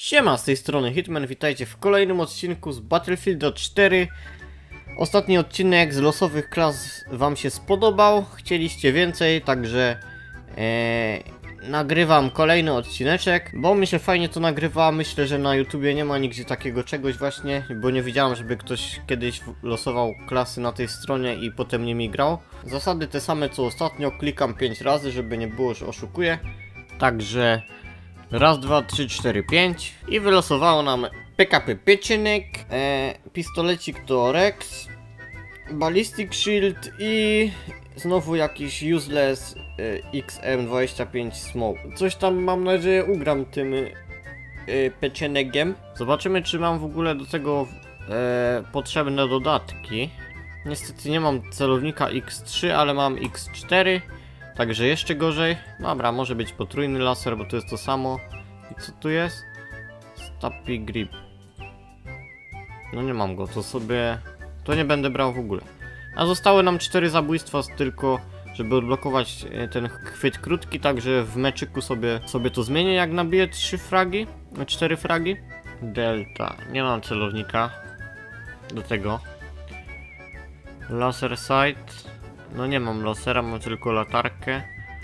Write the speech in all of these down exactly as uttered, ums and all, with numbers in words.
Siema, z tej strony Hitman, witajcie w kolejnym odcinku z Battlefield cztery. Ostatni odcinek z losowych klas wam się spodobał, chcieliście więcej, także ee, nagrywam kolejny odcineczek, bo mi się fajnie to nagrywa. Myślę, że na YouTubie nie ma nigdzie takiego czegoś właśnie, bo nie widziałem, żeby ktoś kiedyś losował klasy na tej stronie i potem nimi grał. Zasady te same co ostatnio, klikam pięć razy, żeby nie było, że oszukuję. Także raz, dwa, trzy, cztery, pięć i wylosowało nam P K P Piecznik, e, pistolecik to Rex, Ballistic Shield i znowu jakiś useless e, X M dwadzieścia pięć Smoke. Coś tam mam nadzieję ugram tym e, pieczynegiem. Zobaczymy, czy mam w ogóle do tego e, potrzebne dodatki. Niestety nie mam celownika X trzy, ale mam X cztery. Także jeszcze gorzej. Dobra, może być potrójny laser, bo to jest to samo. I co tu jest? Stappy grip. No nie mam go, to sobie... To nie będę brał w ogóle. A zostały nam cztery zabójstwa tylko, żeby odblokować ten chwyt krótki. Także w meczyku sobie, sobie to zmienię, jak nabiję trzy fragi. cztery fragi. Delta. Nie mam celownika do tego. Laser sight. No nie mam lasera, mam tylko latarkę.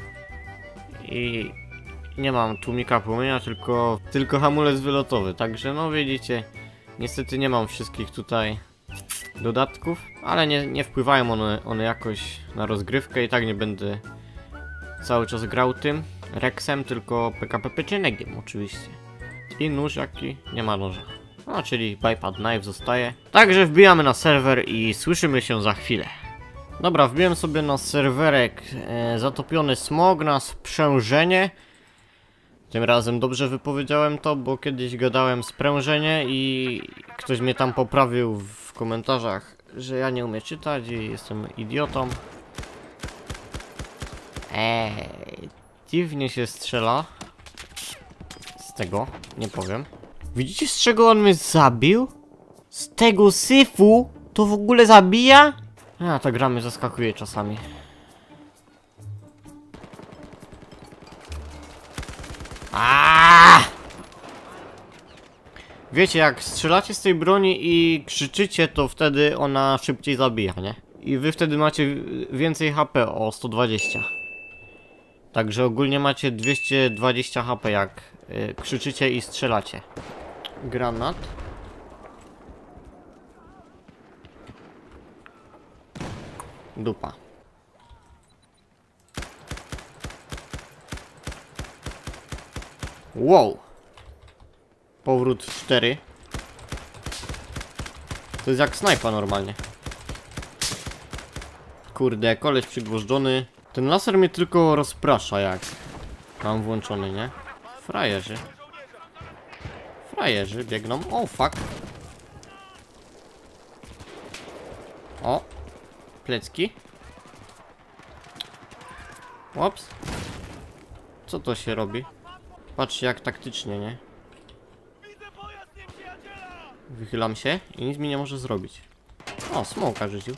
I nie mam tłumika płomienia, tylko, tylko hamulec wylotowy. Także no widzicie, niestety nie mam wszystkich tutaj dodatków. Ale nie, nie wpływają one, one jakoś na rozgrywkę i tak nie będę cały czas grał tym Rexem, tylko P K P Pieczynegiem oczywiście. I nóż jaki? Nie ma noża. No czyli Bipad Knife zostaje. Także wbijamy na serwer i słyszymy się za chwilę. Dobra, wbiłem sobie na serwerek e, zatopiony smog na sprzężenie. Tym razem dobrze wypowiedziałem to, bo kiedyś gadałem sprężenie i ktoś mnie tam poprawił w komentarzach, że ja nie umiem czytać i jestem idiotą. Eee, dziwnie się strzela. Z tego, nie powiem. Widzicie, z czego on mnie zabił? Z tego syfu? To w ogóle zabija? A, ta gra mnie zaskakuje czasami. Aaaa! Wiecie, jak strzelacie z tej broni i krzyczycie, to wtedy ona szybciej zabija, nie? I wy wtedy macie więcej H P o sto dwadzieścia. Także ogólnie macie dwieście dwadzieścia H P, jak y, krzyczycie i strzelacie. Granat. Dupa. Wow. Powrót cztery. To jest jak snajpa normalnie. Kurde, koleś przygwożdżony. Ten laser mnie tylko rozprasza, jak mam włączony, nie? Frajerzy. Frajerzy biegną. O, fuck. O. Plecki. Łops. Co to się robi? Patrzcie, jak taktycznie, nie? Wychylam się i nic mi nie może zrobić. O, smoka rzucił.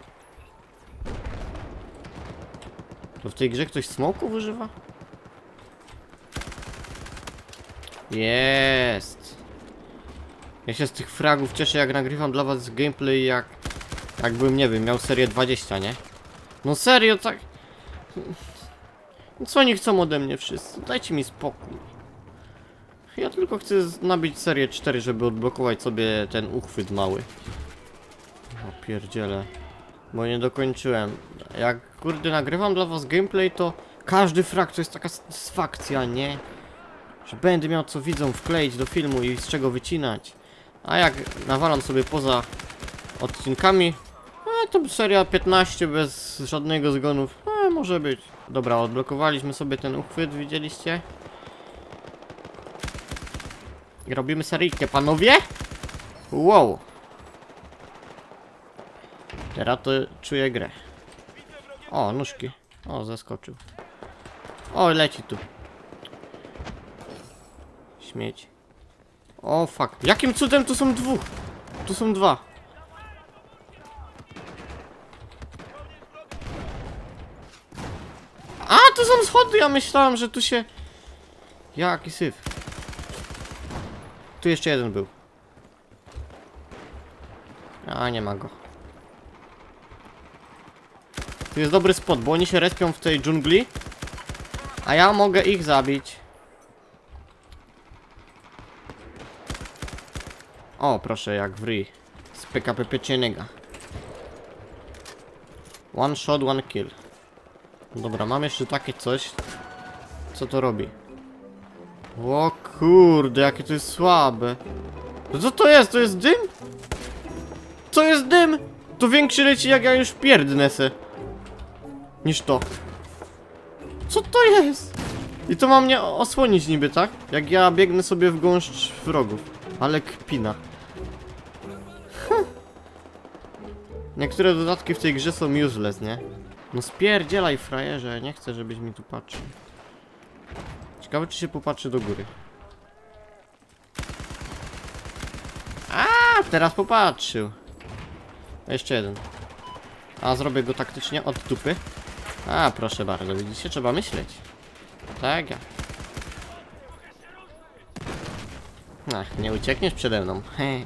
To w tej grze ktoś smoków używa? Jest. Ja się z tych fragów cieszę, jak nagrywam dla was gameplay, jak jakbym, nie wiem, miał serię dwadzieścia, nie? No serio, tak... Co oni chcą ode mnie wszyscy? Dajcie mi spokój. Ja tylko chcę nabić serię cztery, żeby odblokować sobie ten uchwyt mały. O pierdziele. Bo nie dokończyłem. Jak, kurde, nagrywam dla was gameplay, to każdy frag to jest taka satysfakcja, nie? Że będę miał co widzą wkleić do filmu i z czego wycinać. A jak nawalam sobie poza odcinkami, a to seria piętnaście bez żadnego zgonów, a może być. Dobra, odblokowaliśmy sobie ten uchwyt, widzieliście? I robimy seryjkę, panowie? Wow. Teraz to czuję grę. O, nóżki. O, zaskoczył. O, leci tu. Śmieć. O, fuck. Jakim cudem tu są dwóch? Tu są dwa. A, tu są schody, ja myślałem, że tu się... Jaki syf. Tu jeszcze jeden był. A, nie ma go. Tu jest dobry spot, bo oni się respią w tej dżungli. A ja mogę ich zabić. O, proszę, jak w ryj. Z P K P pieczonego. One shot, one kill. Dobra, mam jeszcze takie coś. Co to robi? O kurde, jakie to jest słabe. Co to jest? To jest dym? To jest dym? To większy leci, jak ja już pierdnę se. Niż to. Co to jest? I to ma mnie osłonić niby, tak? Jak ja biegnę sobie w gąszcz wrogów. Ale kpina. Hm. Niektóre dodatki w tej grze są useless, nie? No spierdzielaj, frajerze. Nie chcę, żebyś mi tu patrzył. Ciekawe, czy się popatrzy do góry. A, teraz popatrzył. Jeszcze jeden. A, zrobię go taktycznie od dupy. A, proszę bardzo, widzicie, trzeba myśleć. Tak, ja. Ach, nie uciekniesz przede mną. Hej.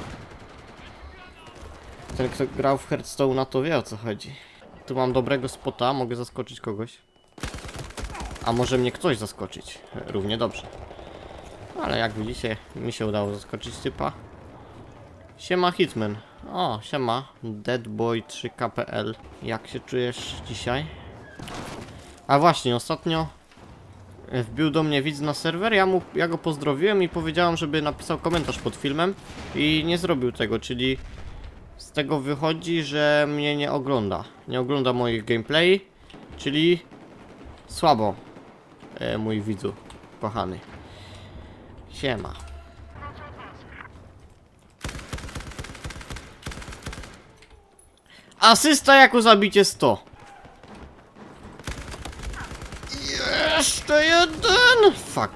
Ten, kto grał w Hearthstone, to wie, o co chodzi. Tu mam dobrego spota, mogę zaskoczyć kogoś. A może mnie ktoś zaskoczyć? Równie dobrze. Ale jak widzicie, mi się udało zaskoczyć typa. Siema Hitman. O, siema. Deadboy trzy K P L. Jak się czujesz dzisiaj? A właśnie, ostatnio wbił do mnie widz na serwer, ja, mu, ja go pozdrowiłem i powiedziałem, żeby napisał komentarz pod filmem. I nie zrobił tego, czyli z tego wychodzi, że mnie nie ogląda. Nie ogląda moich gameplay, czyli słabo, e, mój widzu kochany. Siema. Asysta jako zabicie sto. Jeszcze jeden! Fuck.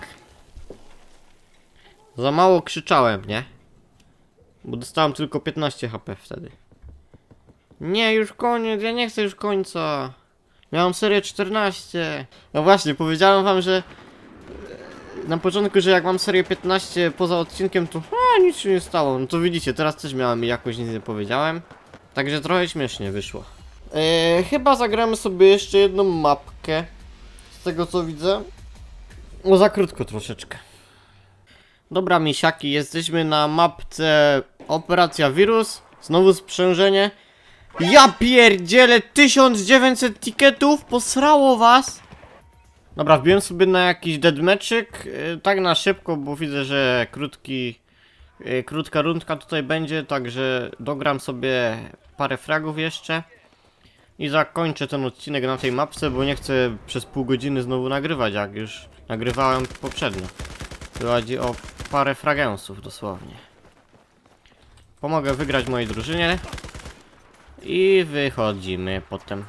Za mało krzyczałem, nie? Bo dostałem tylko piętnaście H P wtedy. Nie, już koniec, ja nie chcę już końca. Miałem serię czternaście. No właśnie, powiedziałem wam, że na początku, że jak mam serię piętnaście poza odcinkiem, to a, nic się nie stało. No to widzicie, teraz też miałem i jakoś nic nie powiedziałem. Także trochę śmiesznie wyszło. Eee, chyba zagramy sobie jeszcze jedną mapkę. Z tego co widzę. No za krótko troszeczkę. Dobra misiaki, jesteśmy na mapce Operacja Wirus. Znowu sprzężenie. Ja pierdzielę, tysiąc dziewięćset tiketów, posrało was. Dobra, wbiłem sobie na jakiś deadmatchik, yy, tak na szybko, bo widzę, że krótki, yy, krótka rundka tutaj będzie, także dogram sobie parę fragów jeszcze. I zakończę ten odcinek na tej mapce, bo nie chcę przez pół godziny znowu nagrywać, jak już nagrywałem poprzednio. Tu chodzi o parę fragensów dosłownie. Pomogę wygrać mojej drużynie. I wychodzimy potem.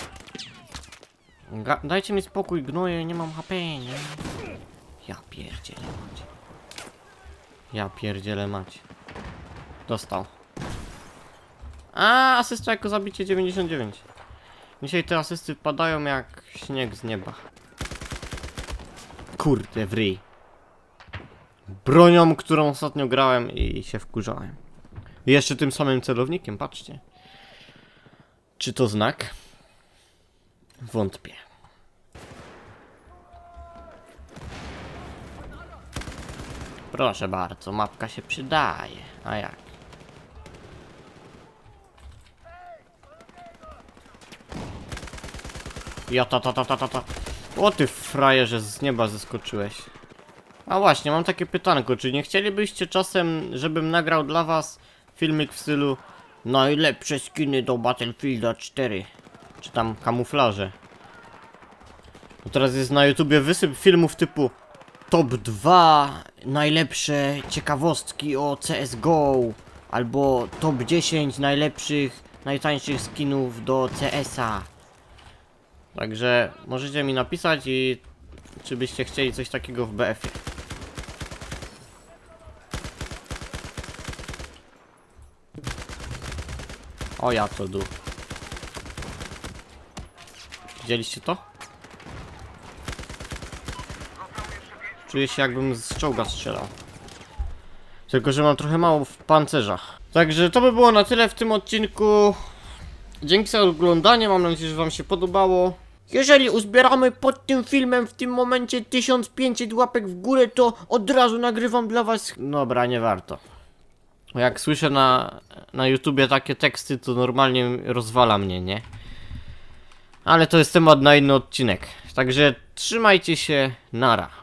Ga dajcie mi spokój, gnoje, nie mam H P, nie? Ja pierdzielę mać. Ja pierdzielę mać. Dostał. A, asysta jako zabicie dziewięćdziesiąt dziewięć. Dzisiaj te asysty wpadają jak śnieg z nieba. Kurde, w ryj. Bronią, którą ostatnio grałem i się wkurzałem. I jeszcze tym samym celownikiem, patrzcie. Czy to znak? Wątpię. Proszę bardzo, mapka się przydaje. A jak? Ja ta ta ta ta ta ta. O ty frajerze, z nieba zeskoczyłeś. A właśnie, mam takie pytanko, czy nie chcielibyście czasem, żebym nagrał dla was filmik w stylu najlepsze skiny do Battlefielda cztery, czy tam kamuflaże. Bo teraz jest na YouTubie wysyp filmów typu top dwa najlepsze ciekawostki o C S G O, albo top dziesięć najlepszych, najtańszych skinów do C S a. Także możecie mi napisać i czy byście chcieli coś takiego w B F-ie. O ja to du. Widzieliście to? Czuję się jakbym z czołga strzelał. Tylko że mam trochę mało w pancerzach. Także to by było na tyle w tym odcinku. Dzięki za oglądanie, mam nadzieję, że wam się podobało. Jeżeli uzbieramy pod tym filmem w tym momencie tysiąc pięćset łapek w górę, to od razu nagrywam dla was... Dobra, nie warto. Jak słyszę na, na YouTubie takie teksty, to normalnie rozwala mnie, nie? Ale to jest temat na inny odcinek. Także trzymajcie się, nara.